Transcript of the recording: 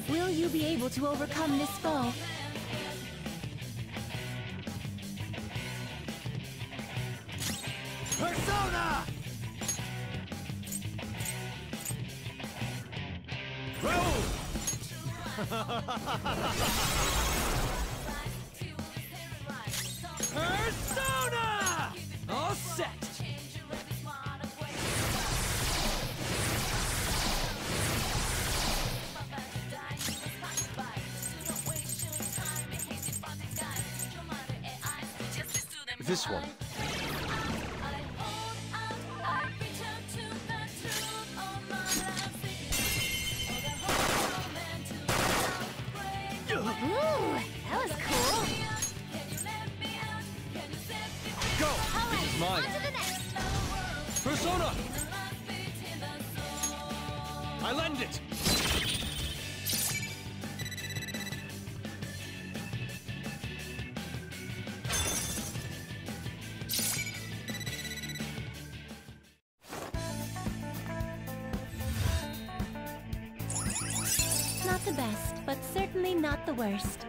Will you be able to overcome this foe? Persona! Roll! Persona! All set! This one. Ooh, that was cool. Go! All right, Mine. on to the next. Persona! I lend it! Not the best, but certainly not the worst.